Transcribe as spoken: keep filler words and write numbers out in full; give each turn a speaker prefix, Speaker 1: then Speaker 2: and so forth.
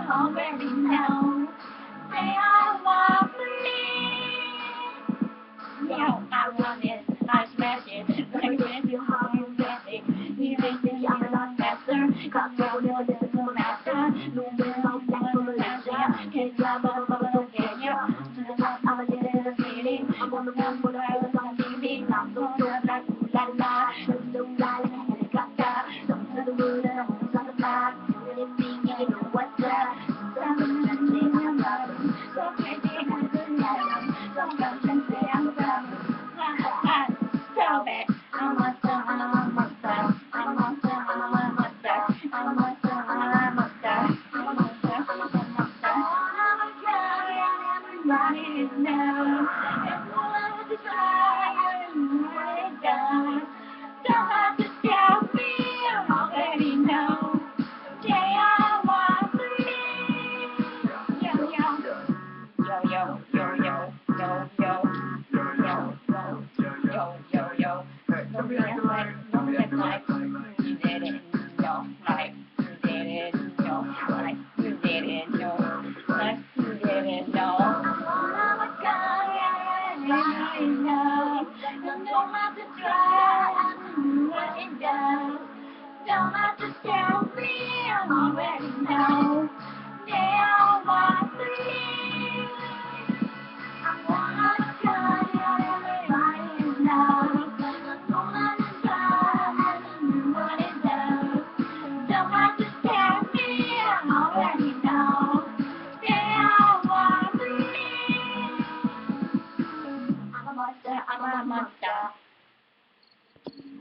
Speaker 1: already know they all want me. Yo, I want it, I smash it, like when you hard you get it. You think that I'm a lot faster, cause you'll never listen to my master. No way, I'm not gonna last ya. Can't drive, but I'm don't get ya. To the top, I'm a little city. I'm on the one for the island on T V. I'm so good, like ooh la la. Just so fly like a helicopter. Come to the wood and I'm on the block. Doing anything, you know what's up. Something that say I'm a so crazy, I'm a good guy. So come and say I'm a tell me, I'm a monster, I'm a monster, I'm a monster, I'm a monster, I'm a monster, I'm a monster, I'm a monster, I'm a monster. I'm a guy and everybody knows. If you want to try, you want it done. Don't have to tell me, I already know. They all want me. Yo, yo, yo, yo, yo, yo, yo, yo, yo. Yo, yo, yo. Don't be like, don't be like, you did it, yo, like, you did it, yo, like, you did it, yo, like, you did it, yo. I'm a guy, I know, you don't have to try, I know what it does. Don't have to tell me, I already know. They all want me.